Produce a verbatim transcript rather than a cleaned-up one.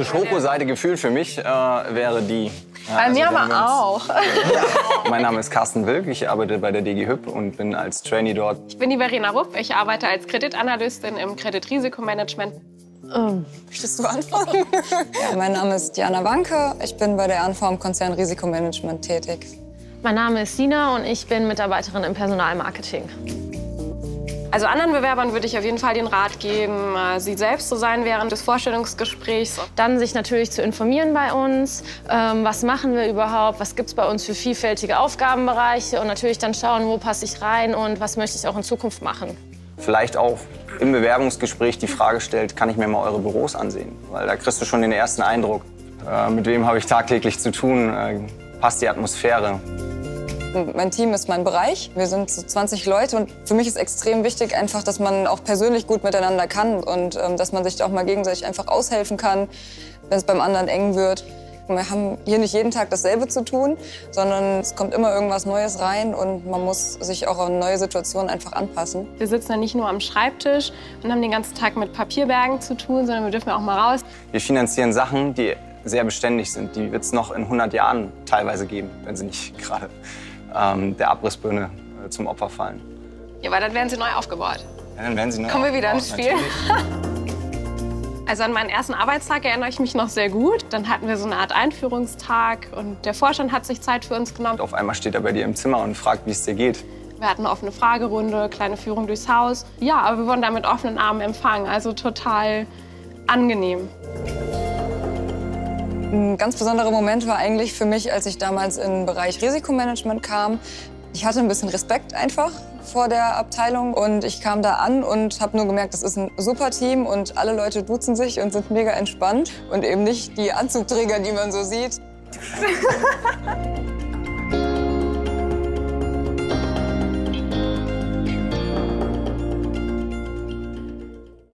große Schokoseite gefühlt für mich äh, wäre die. Ja, bei mir also, aber auch. Mein Name ist Carsten Wilk, ich arbeite bei der D G Hyp und bin als Trainee dort. Ich bin die Verena Rupp, ich arbeite als Kreditanalystin im Kreditrisikomanagement. Ähm, möchtest du anfangen? Ja, mein Name ist Diana Wanke, ich bin bei der R N V im Konzern Risikomanagement tätig. Mein Name ist Sina und ich bin Mitarbeiterin im Personalmarketing. Also anderen Bewerbern würde ich auf jeden Fall den Rat geben, sie selbst zu sein während des Vorstellungsgesprächs. Dann sich natürlich zu informieren bei uns, ähm, was machen wir überhaupt, was gibt es bei uns für vielfältige Aufgabenbereiche und natürlich dann schauen, wo passe ich rein und was möchte ich auch in Zukunft machen. Vielleicht auch im Bewerbungsgespräch die Frage stellt, kann ich mir mal eure Büros ansehen? Weil da kriegst du schon den ersten Eindruck, äh, mit wem habe ich tagtäglich zu tun, äh, passt die Atmosphäre. Mein Team ist mein Bereich. Wir sind so zwanzig Leute und für mich ist extrem wichtig einfach, dass man auch persönlich gut miteinander kann und ähm, dass man sich auch mal gegenseitig einfach aushelfen kann, wenn es beim anderen eng wird. Wir haben hier nicht jeden Tag dasselbe zu tun, sondern es kommt immer irgendwas Neues rein und man muss sich auch an neue Situationen einfach anpassen. Wir sitzen ja nicht nur am Schreibtisch und haben den ganzen Tag mit Papierbergen zu tun, sondern wir dürfen auch mal raus. Wir finanzieren Sachen, die sehr beständig sind. Die wird es noch in hundert Jahren teilweise geben, wenn sie nicht gerade ähm, der Abrissbirne äh, zum Opfer fallen. Ja, aber dann werden sie neu aufgebaut. Ja, dann werden sie neu Kommen wir wieder aufgebaut, ins Spiel. Also an meinen ersten Arbeitstag erinnere ich mich noch sehr gut. Dann hatten wir so eine Art Einführungstag und der Vorstand hat sich Zeit für uns genommen. Und auf einmal steht er bei dir im Zimmer und fragt, wie es dir geht. Wir hatten eine offene Fragerunde, kleine Führung durchs Haus. Ja, aber wir wurden da mit offenen Armen empfangen, also total angenehm. Ein ganz besonderer Moment war eigentlich für mich, als ich damals in den Bereich Risikomanagement kam. Ich hatte ein bisschen Respekt einfach vor der Abteilung und ich kam da an und habe nur gemerkt, das ist ein super Team und alle Leute duzen sich und sind mega entspannt und eben nicht die Anzugträger, die man so sieht.